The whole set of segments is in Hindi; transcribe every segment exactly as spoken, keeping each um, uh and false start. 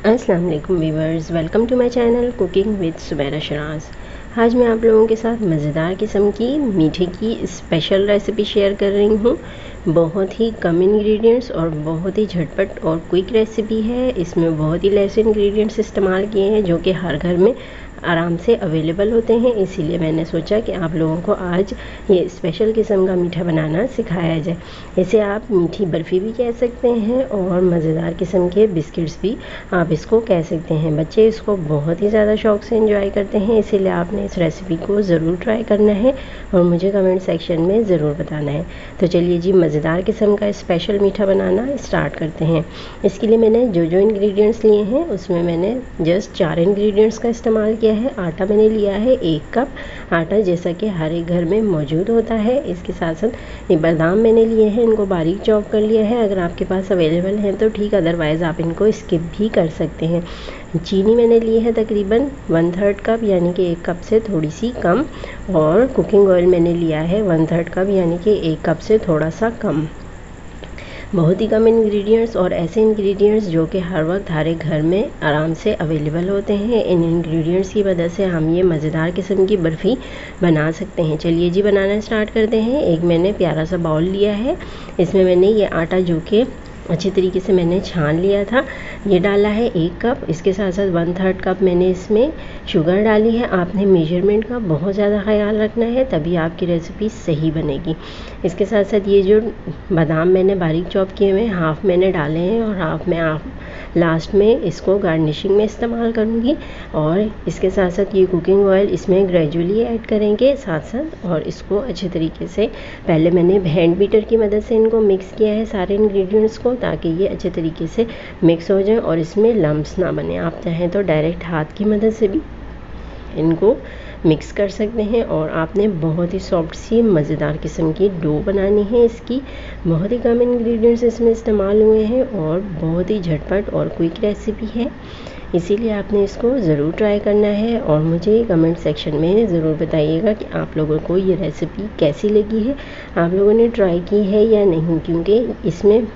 अस्सलाम वालेकुम viewers, welcome to my channel cooking with Subaira Sharaj. आज मैं आप लोगों के साथ मज़ेदार किस्म की मीठे की स्पेशल रेसिपी शेयर कर रही हूँ। बहुत ही कम इंग्रेडिएंट्स और बहुत ही झटपट और क्विक रेसिपी है। इसमें बहुत ही लेस इंग्रेडिएंट्स इस्तेमाल किए हैं जो कि हर घर में आराम से अवेलेबल होते हैं। इसीलिए मैंने सोचा कि आप लोगों को आज ये स्पेशल किस्म का मीठा बनाना सिखाया जाए। इसे आप मीठी बर्फ़ी भी कह सकते हैं और मज़ेदार किस्म के बिस्किट्स भी आप इसको कह सकते हैं। बच्चे इसको बहुत ही ज़्यादा शौक़ से एंजॉय करते हैं, इसीलिए आपने इस रेसिपी को ज़रूर ट्राई करना है और मुझे कमेंट सेक्शन में ज़रूर बताना है। तो चलिए जी, मज़ेदार किस्म का स्पेशल मीठा बनाना स्टार्ट करते हैं। इसके लिए मैंने जो जो इंग्रेडिएंट्स लिए हैं उसमें मैंने जस्ट चार इंग्रेडिएंट्स का इस्तेमाल किया है। आटा मैंने लिया है एक कप आटा, जैसा कि हर एक घर में मौजूद होता है। इसके साथ साथ ये बादाम मैंने लिए हैं, इनको बारीक चॉप कर लिया है। अगर आपके पास अवेलेबल हैं तो ठीक, अदरवाइज़ आप इनको स्किप भी कर सकते हैं। चीनी मैंने ली है तकरीबन वन थर्ड कप, यानी कि एक कप से थोड़ी सी कम। और कुकिंग ऑयल मैंने लिया है वन थर्ड कप, यानी कि एक कप से थोड़ा सा कम। बहुत ही कम इंग्रेडिएंट्स और ऐसे इंग्रेडिएंट्स जो कि हर वक्त हर एक घर में आराम से अवेलेबल होते हैं। इन इंग्रेडिएंट्स की वजह से हम ये मज़ेदार किस्म की बर्फ़ी बना सकते हैं। चलिए जी, बनाना स्टार्ट करते हैं। एक मैंने प्यारा सा बाउल लिया है, इसमें मैंने ये आटा जो कि अच्छी तरीके से मैंने छान लिया था ये डाला है एक कप। इसके साथ साथ वन थर्ड कप मैंने इसमें शुगर डाली है। आपने मेजरमेंट का बहुत ज़्यादा ख्याल रखना है, तभी आपकी रेसिपी सही बनेगी। इसके साथ साथ ये जो बादाम मैंने बारीक चॉप किए हुए हाफ़ मैंने डाले हैं और हाफ़ मैं आप लास्ट में इसको गार्निशिंग में इस्तेमाल करूँगी। और इसके साथ साथ ये कुकिंग ऑयल इसमें ग्रेजुअली ऐड करेंगे साथ साथ, और इसको अच्छे तरीके से पहले मैंने हैंड बीटर की मदद से इनको मिक्स किया है सारे इंग्रेडिएंट्स को, ताकि ये अच्छे तरीके से मिक्स हो जाए और इसमें लम्प्स ना बने। आप चाहें तो डायरेक्ट हाथ की मदद से भी इनको मिक्स कर सकते हैं। और आपने बहुत ही सॉफ्ट सी मज़ेदार किस्म की डो बनानी है। इसकी बहुत ही कम इंग्रेडिएंट्स इसमें इस्तेमाल हुए हैं और बहुत ही झटपट और क्विक रेसिपी है, इसीलिए आपने इसको ज़रूर ट्राई करना है। और मुझे कमेंट सेक्शन में ज़रूर बताइएगा कि आप लोगों को ये रेसिपी कैसी लगी है, आप लोगों ने ट्राई की है या नहीं, क्योंकि इसमें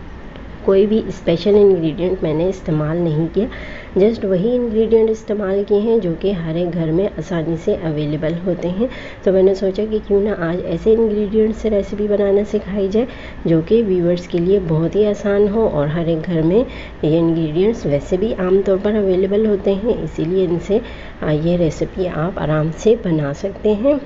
कोई भी स्पेशल इंग्रेडिएंट मैंने इस्तेमाल नहीं किया। जस्ट वही इंग्रेडिएंट इस्तेमाल किए हैं जो कि हर एक घर में आसानी से अवेलेबल होते हैं। तो मैंने सोचा कि क्यों ना आज ऐसे इंग्रेडिएंट से रेसिपी बनाना सिखाई जाए जो कि व्यूअर्स के लिए बहुत ही आसान हो। और हर एक घर में ये इंग्रेडिएंट्स वैसे भी आमतौर पर अवेलेबल होते हैं, इसीलिए इनसे ये रेसिपी आप आराम से बना सकते हैं।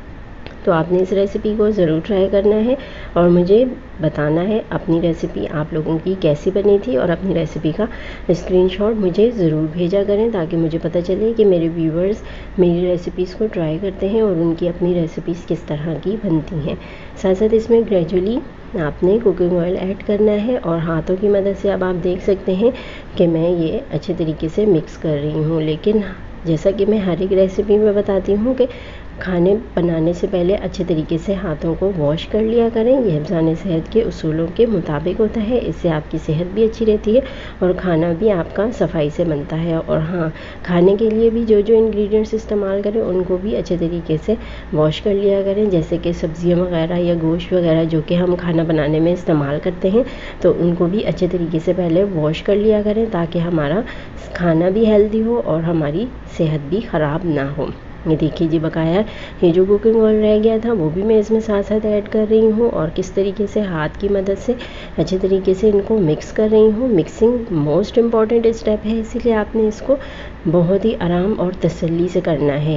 तो आपने इस रेसिपी को ज़रूर ट्राई करना है और मुझे बताना है अपनी रेसिपी आप लोगों की कैसी बनी थी। और अपनी रेसिपी का स्क्रीनशॉट मुझे ज़रूर भेजा करें, ताकि मुझे पता चले कि मेरे व्यूअर्स मेरी रेसिपीज़ को ट्राई करते हैं और उनकी अपनी रेसिपीज़ किस तरह की बनती हैं। साथ साथ इसमें ग्रेजुअली आपने कुकिंग ऑयल ऐड करना है और हाथों की मदद से अब आप देख सकते हैं कि मैं ये अच्छे तरीके से मिक्स कर रही हूँ। लेकिन जैसा कि मैं हर एक रेसिपी में बताती हूँ कि खाने बनाने से पहले अच्छे तरीके से हाथों को वॉश कर लिया करें। यह हिफ्ज़ान सेहत के उसूलों के मुताबिक होता है। इससे आपकी सेहत भी अच्छी रहती है और खाना भी आपका सफाई से बनता है। और हाँ, खाने के लिए भी जो जो इंग्रेडिएंट्स इस्तेमाल करें उनको भी अच्छे तरीके से वॉश कर लिया करें, जैसे कि सब्जियां वगैरह या गोश्त वगैरह जो कि हम खाना बनाने में इस्तेमाल करते हैं, तो उनको भी अच्छे तरीके से पहले वॉश कर लिया करें, ताकि हमारा खाना भी हेल्दी हो और हमारी सेहत भी ख़राब ना हो। ये देखिए जी, बकाया ये जो कुकिंग ऑयल रह गया था वो भी मैं इसमें साथ साथ ऐड कर रही हूँ और किस तरीके से हाथ की मदद से अच्छे तरीके से इनको मिक्स कर रही हूँ। मिक्सिंग मोस्ट इम्पॉर्टेंट स्टेप है, इसीलिए आपने इसको बहुत ही आराम और तसल्ली से करना है।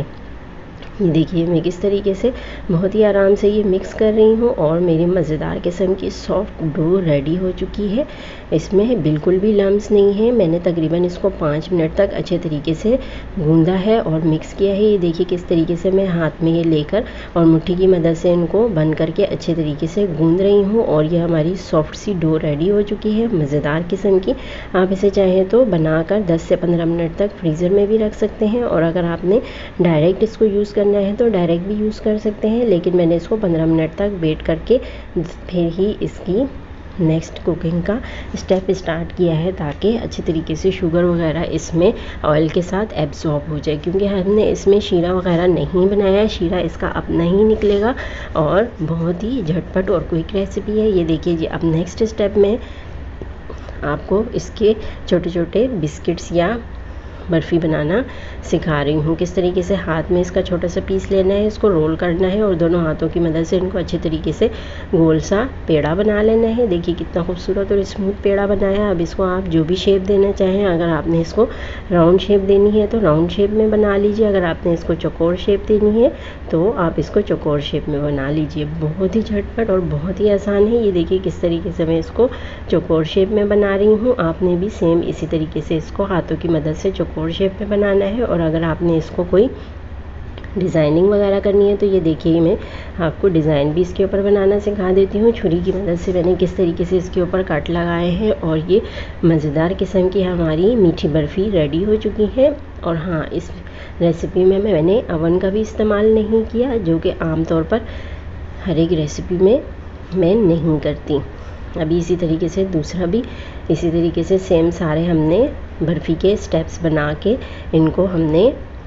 ये देखिए मैं किस तरीके से बहुत ही आराम से ये मिक्स कर रही हूँ और मेरी मज़ेदार किस्म की सॉफ्ट डो रेडी हो चुकी है। इसमें बिल्कुल भी लम्स नहीं है। मैंने तकरीबन इसको पाँच मिनट तक अच्छे तरीके से गूंदा है और मिक्स किया है। ये देखिए किस तरीके से मैं हाथ में ये लेकर और मुट्ठी की मदद से इनको बंद करके अच्छे तरीके से गूंद रही हूँ और ये हमारी सॉफ्ट सी डो रेडी हो चुकी है मज़ेदार किस्म की। आप इसे चाहें तो बनाकर दस से पंद्रह मिनट तक फ्रीज़र में भी रख सकते हैं, और अगर आपने डायरेक्ट इसको यूज़ करना है तो डायरेक्ट भी यूज़ कर सकते हैं। लेकिन मैंने इसको पंद्रह मिनट तक वेट करके फिर ही इसकी नेक्स्ट कुकिंग का स्टेप स्टार्ट किया है, ताकि अच्छे तरीके से शुगर वगैरह इसमें ऑयल के साथ एब्जॉर्ब हो जाए, क्योंकि हमने इसमें शीरा वगैरह नहीं बनाया है। शीरा इसका अपना ही निकलेगा और बहुत ही झटपट और क्विक रेसिपी है। ये देखिए जी, अब नेक्स्ट स्टेप में आपको इसके छोटे छोटे बिस्किट्स या बर्फ़ी बनाना सिखा रही हूँ। किस तरीके से हाथ में इसका छोटा सा पीस लेना है, इसको रोल करना है और दोनों हाथों की मदद से इनको अच्छे तरीके से गोल सा पेड़ा बना लेना है। देखिए कितना खूबसूरत और स्मूथ पेड़ा बनाया। अब इसको आप जो भी शेप देना चाहें, अगर आपने इसको राउंड शेप देनी है तो राउंड शेप में बना लीजिए, अगर आपने इसको चौकोर शेप देनी है तो आप इसको चौकोर शेप में बना लीजिए। बहुत ही झटपट और बहुत ही आसान है। ये देखिए किस तरीके से मैं इसको चौकोर शेप में बना रही हूँ। आपने भी सेम इसी तरीके से इसको हाथों की मदद से चौकोर शेप में बनाना है। और अगर आपने इसको कोई डिज़ाइनिंग वगैरह करनी है तो ये देखिए मैं आपको डिज़ाइन भी इसके ऊपर बनाना सिखा देती हूँ। छुरी की मदद से मैंने किस तरीके से इसके ऊपर कट लगाए हैं और ये मज़ेदार किस्म की हमारी मीठी बर्फ़ी रेडी हो चुकी है। और हाँ, इस रेसिपी में मैंने अवन का भी इस्तेमाल नहीं किया, जो कि आमतौर पर हर एक रेसिपी में मैं नहीं करती। अभी इसी तरीके से दूसरा भी इसी तरीके से सेम सारे हमने बर्फ़ी के स्टेप्स बना के इनको हमने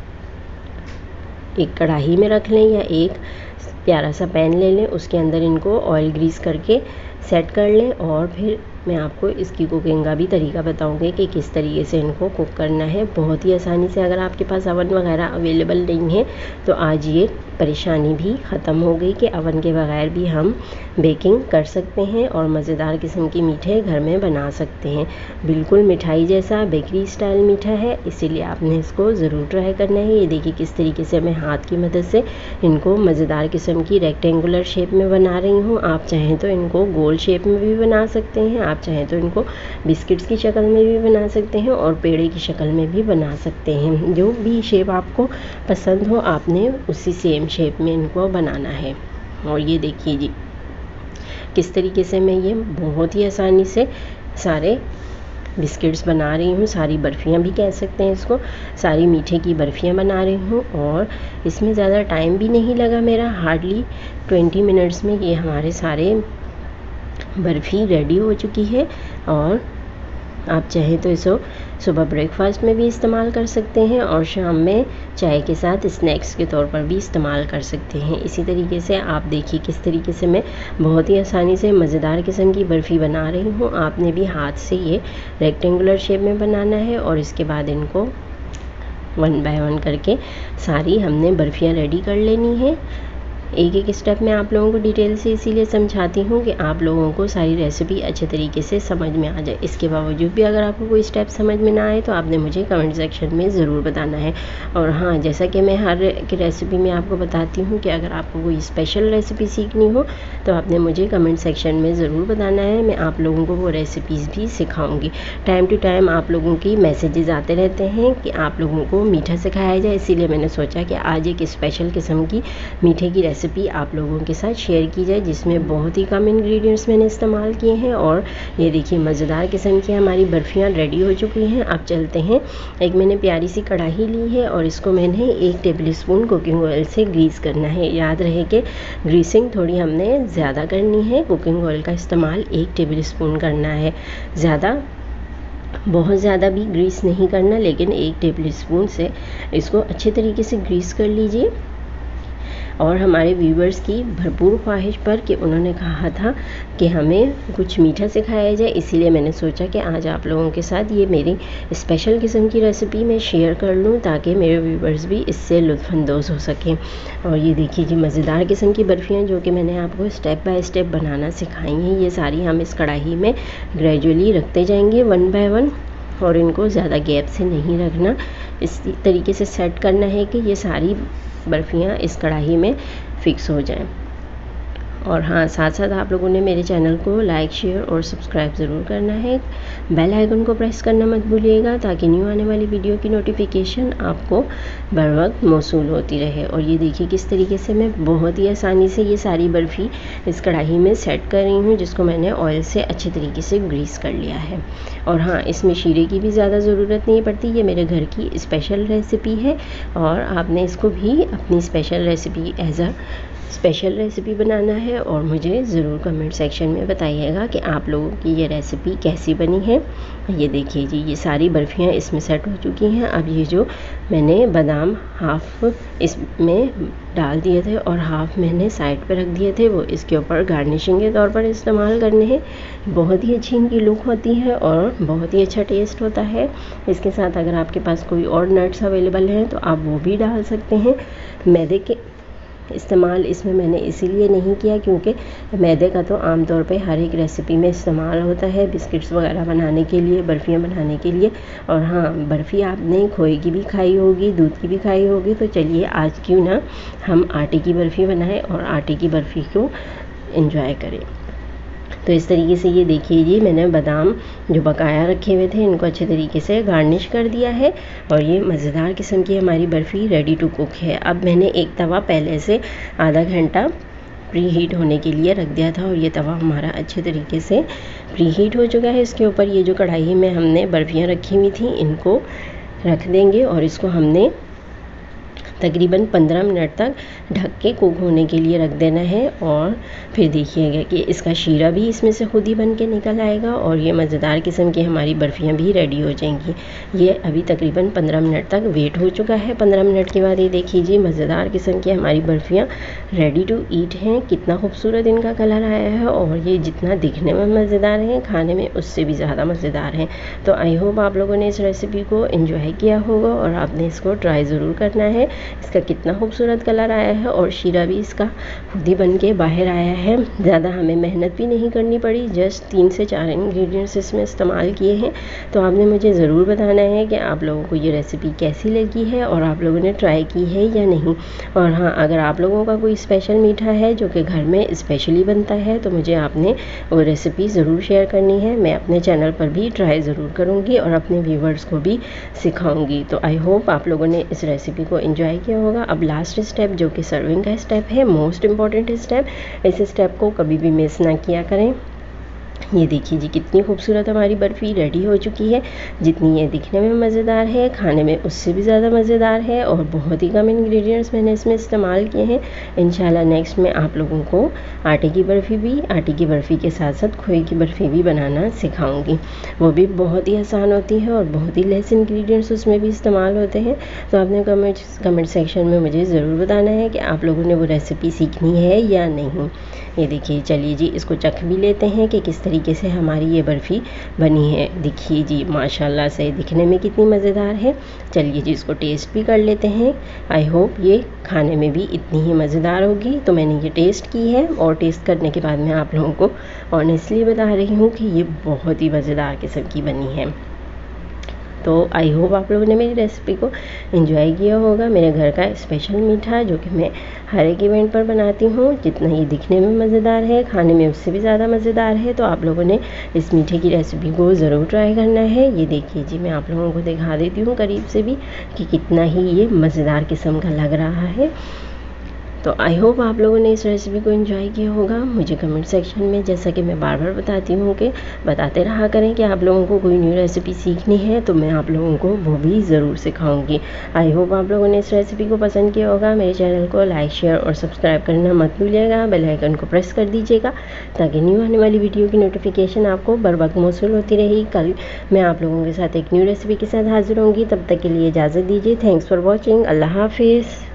एक कढ़ाई में रख लें या एक प्यारा सा पैन ले लें, उसके अंदर इनको ऑयल ग्रीस करके सेट कर लें। और फिर मैं आपको इसकी कुकिंग का भी तरीका बताऊंगी कि किस तरीके से इनको कुक करना है, बहुत ही आसानी से। अगर आपके पास अवन वगैरह अवेलेबल नहीं है तो आज ये परेशानी भी ख़त्म हो गई कि अवन के बगैर भी हम बेकिंग कर सकते हैं और मज़ेदार किस्म की मीठे घर में बना सकते हैं। बिल्कुल मिठाई जैसा बेकरी स्टाइल मीठा है, इसीलिए आपने इसको ज़रूर ट्राई करना है। ये देखिए किस तरीके से मैं हाथ की मदद से इनको मज़ेदार किस्म की रेक्टेंगुलर शेप में बना रही हूँ। आप चाहें तो इनको गोल शेप में भी बना सकते हैं, आप चाहें तो इनको बिस्किट्स की शक्ल में भी बना सकते हैं और पेड़े की शक्ल में भी बना सकते हैं। जो भी शेप आपको पसंद हो आपने उसी सेम शेप में इनको बनाना है। और ये देखिए जी किस तरीके से मैं ये बहुत ही आसानी से सारे बिस्किट्स बना रही हूँ, सारी बर्फ़ियाँ भी कह सकते हैं इसको, सारी मीठे की बर्फ़ियाँ बना रही हूँ। और इसमें ज़्यादा टाइम भी नहीं लगा मेरा, हार्डली ट्वेंटी मिनट्स में ये हमारे सारे बर्फ़ी रेडी हो चुकी है। और आप चाहें तो इसको सुबह ब्रेकफास्ट में भी इस्तेमाल कर सकते हैं और शाम में चाय के साथ स्नैक्स के तौर पर भी इस्तेमाल कर सकते हैं। इसी तरीके से आप देखिए किस तरीके से मैं बहुत ही आसानी से मज़ेदार किस्म की बर्फ़ी बना रही हूँ। आपने भी हाथ से ये रेक्टेंगुलर शेप में बनाना है और इसके बाद इनको वन बाय वन करके सारी हमने बर्फ़ियाँ रेडी कर लेनी है। एक एक स्टेप मैं आप लोगों को डिटेल से इसीलिए समझाती हूँ कि आप लोगों को सारी रेसिपी अच्छे तरीके से समझ में आ जाए। इसके बावजूद भी अगर आपको कोई स्टेप समझ में ना आए तो आपने मुझे कमेंट सेक्शन में ज़रूर बताना है। और हाँ, जैसा कि मैं हर एक रेसिपी में आपको बताती हूँ कि अगर आपको कोई स्पेशल रेसिपी सीखनी हो तो आपने मुझे कमेंट सेक्शन में ज़रूर बताना है। मैं आप लोगों को वो रेसिपीज़ भी सिखाऊँगी। टाइम टू टाइम आप लोगों की मैसेजेस आते रहते हैं कि आप लोगों को मीठा सिखाया जाए, इसीलिए मैंने सोचा कि आज एक स्पेशल किस्म की मीठे की रेसिपी आप लोगों के साथ शेयर की जाए, जिसमें बहुत ही कम इंग्रेडिएंट्स मैंने इस्तेमाल किए हैं। और ये देखिए मज़ेदार किस्म की हमारी बर्फ़ियाँ रेडी हो चुकी हैं। अब चलते हैं, एक मैंने प्यारी सी कढ़ाई ली है और इसको मैंने एक टेबल स्पून कुकिंग ऑयल से ग्रीस करना है। याद रहे कि ग्रीसिंग थोड़ी हमने ज़्यादा करनी है, कुकिंग ऑयल का इस्तेमाल एक टेबल स्पून करना है, ज़्यादा बहुत ज़्यादा भी ग्रीस नहीं करना, लेकिन एक टेबल स्पून से इसको अच्छे तरीके से ग्रीस कर लीजिए। और हमारे व्यूवर्स की भरपूर ख्वाहिश पर कि उन्होंने कहा था कि हमें कुछ मीठा सिखाया जाए, इसीलिए मैंने सोचा कि आज आप लोगों के साथ ये मेरी स्पेशल किस्म की रेसिपी मैं शेयर कर लूँ ताकि मेरे व्यूवर्स भी इससे लुत्फ़अंदोज़ हो सकें। और ये देखिए जी मज़ेदार किस्म की बर्फ़ियाँ जो कि मैंने आपको स्टेप बाय स्टेप बनाना सिखाई हैं, ये सारी हम इस कढ़ाई में ग्रेजुअली रखते जाएंगे वन बाय वन। और इनको ज़्यादा गैप से नहीं रखना, इस तरीके से सेट करना है कि ये सारी बर्फ़ियाँ इस कढ़ाई में फ़िक्स हो जाएं। और हाँ, साथ साथ आप लोगों ने मेरे चैनल को लाइक शेयर और सब्सक्राइब ज़रूर करना है। बेल आइकन को प्रेस करना मत भूलिएगा ताकि न्यू आने वाली वीडियो की नोटिफिकेशन आपको बर वक्त मौसूल होती रहे। और ये देखिए किस तरीके से मैं बहुत ही आसानी से ये सारी बर्फ़ी इस कढ़ाई में सेट कर रही हूँ, जिसको मैंने ऑयल से अच्छे तरीके से ग्रीस कर लिया है। और हाँ, इसमें शीरे की भी ज़्यादा ज़रूरत नहीं पड़ती, ये मेरे घर की स्पेशल रेसिपी है और आपने इसको भी अपनी special recipe as a special recipe बनाना है और मुझे ज़रूर कमेंट सेक्शन में बताइएगा कि आप लोगों की ये रेसिपी कैसी बनी है। ये देखिए जी, ये सारी बर्फ़ियाँ इसमें सेट हो चुकी हैं। अब ये जो मैंने बादाम हाफ इसमें डाल दिए थे और हाफ मैंने साइड पे रख दिए थे, वो इसके ऊपर गार्निशिंग के तौर पर इस्तेमाल करने हैं। बहुत ही अच्छी इनकी लुक होती है और बहुत ही अच्छा टेस्ट होता है। इसके साथ अगर आपके पास कोई और नट्स अवेलेबल हैं तो आप वो भी डाल सकते हैं। मैदे के इस्तेमाल इसमें मैंने इसीलिए नहीं किया क्योंकि मैदे का तो आमतौर पे हर एक रेसिपी में इस्तेमाल होता है, बिस्किट्स वगैरह बनाने के लिए, बर्फ़ियाँ बनाने के लिए। और हाँ, बर्फ़ी आपने खोए की भी खाई होगी, दूध की भी खाई होगी, तो चलिए आज क्यों ना हम आटे की बर्फ़ी बनाएं और आटे की बर्फ़ी को एंजॉय करें। तो इस तरीके से ये देखिए जी, मैंने बादाम जो बकाया रखे हुए थे इनको अच्छे तरीके से गार्निश कर दिया है और ये मज़ेदार किस्म की हमारी बर्फ़ी रेडी टू कुक है। अब मैंने एक तवा पहले से आधा घंटा प्री हीट होने के लिए रख दिया था और ये तवा हमारा अच्छे तरीके से प्री हीट हो चुका है। इसके ऊपर ये जो कढ़ाई में हमने बर्फ़ियाँ रखी हुई थी इनको रख देंगे और इसको हमने तकरीबन पंद्रह मिनट तक ढक के कुक होने के लिए रख देना है। और फिर देखिएगा कि इसका शीरा भी इसमें से खुद ही बन के निकल आएगा और ये मज़ेदार किस्म की हमारी बर्फ़ियाँ भी रेडी हो जाएंगी। ये अभी तकरीबन पंद्रह मिनट तक वेट हो चुका है। पंद्रह मिनट के बाद ये देखिए जी, मज़ेदार किस्म की हमारी बर्फ़ियाँ रेडी टू ईट हैं। कितना खूबसूरत इनका कलर आया है और ये जितना दिखने में मज़ेदार है खाने में उससे भी ज़्यादा मज़ेदार हैं। तो आई होप आप लोगों ने इस रेसिपी को एंजॉय किया होगा और आपने इसको ट्राई ज़रूर करना है। इसका कितना खूबसूरत कलर आया है और शीरा भी इसका खुद ही बन के बाहर आया है। ज़्यादा हमें मेहनत भी नहीं करनी पड़ी, जस्ट तीन से चार इंग्रेडिएंट्स इसमें इस्तेमाल किए हैं। तो आपने मुझे ज़रूर बताना है कि आप लोगों को ये रेसिपी कैसी लगी है और आप लोगों ने ट्राई की है या नहीं। और हाँ, अगर आप लोगों का कोई स्पेशल मीठा है जो कि घर में स्पेशली बनता है तो मुझे आपने वो रेसिपी ज़रूर शेयर करनी है। मैं अपने चैनल पर भी ट्राई ज़रूर करूँगी और अपने व्यूवर्स को भी सिखाऊँगी। तो आई होप आप लोगों ने इस रेसिपी को एंजॉय किया होगा। अब लास्ट स्टेप जो कि सर्विंग का स्टेप है, मोस्ट इम्पॉर्टेंट स्टेप, इस स्टेप को कभी भी मिस ना किया करें। ये देखिए जी, कितनी खूबसूरत हमारी बर्फ़ी रेडी हो चुकी है। जितनी ये दिखने में मज़ेदार है खाने में उससे भी ज़्यादा मज़ेदार है और बहुत ही कम इंग्रेडिएंट्स मैंने इसमें इस्तेमाल किए हैं। इंशाल्लाह नेक्स्ट में आप लोगों को आटे की बर्फ़ी भी, आटे की बर्फ़ी के साथ साथ खोए की बर्फ़ी भी बनाना सिखाऊंगी। वो भी बहुत ही आसान होती है और बहुत ही लेस इंग्रेडिएंट्स उसमें भी इस्तेमाल होते हैं। तो आपने कमेंट कमेंट सेक्शन में मुझे ज़रूर बताना है कि आप लोगों ने वो रेसिपी सीखनी है या नहीं। ये देखिए, चलिए जी, इसको चख भी लेते हैं कि किस तरीके से हमारी ये बर्फ़ी बनी है। देखिए जी, माशाल्लाह से दिखने में कितनी मज़ेदार है। चलिए जी, इसको टेस्ट भी कर लेते हैं। आई होप ये खाने में भी इतनी ही मज़ेदार होगी। तो मैंने ये टेस्ट की है और टेस्ट करने के बाद मैं आप लोगों को ऑनेस्टली बता रही हूँ कि ये बहुत ही मज़ेदार किस्म की बनी है। तो आई होप आप लोगों ने मेरी रेसिपी को एंजॉय किया होगा। मेरे घर का स्पेशल मीठा जो कि मैं हर एक इवेंट पर बनाती हूँ, जितना ये दिखने में मज़ेदार है खाने में उससे भी ज़्यादा मज़ेदार है। तो आप लोगों ने इस मीठे की रेसिपी को ज़रूर ट्राई करना है। ये देखिए जी, मैं आप लोगों को दिखा देती हूँ करीब से भी कि कितना ही ये मज़ेदार किस्म का लग रहा है। तो आई होप आप लोगों ने इस रेसिपी को एंजॉय किया होगा। मुझे कमेंट सेक्शन में, जैसा कि मैं बार बार बताती हूँ, कि बताते रहा करें कि आप लोगों को कोई न्यू रेसिपी सीखनी है तो मैं आप लोगों को वो भी ज़रूर सिखाऊंगी। आई होप आप लोगों ने इस रेसिपी को पसंद किया होगा। मेरे चैनल को लाइक, शेयर और सब्सक्राइब करना मत भूलिएगा। बेल आइकन को प्रेस कर दीजिएगा ताकि न्यू आने वाली वीडियो की नोटिफिकेशन आपको बर वक्त मौसूल होती रहेगी। कल मैं आप लोगों के साथ एक न्यू रेसिपी के साथ हाजिर होंगी। तब तक के लिए इजाज़त दीजिए। Thanks for watching. अल्लाह हाफिज़।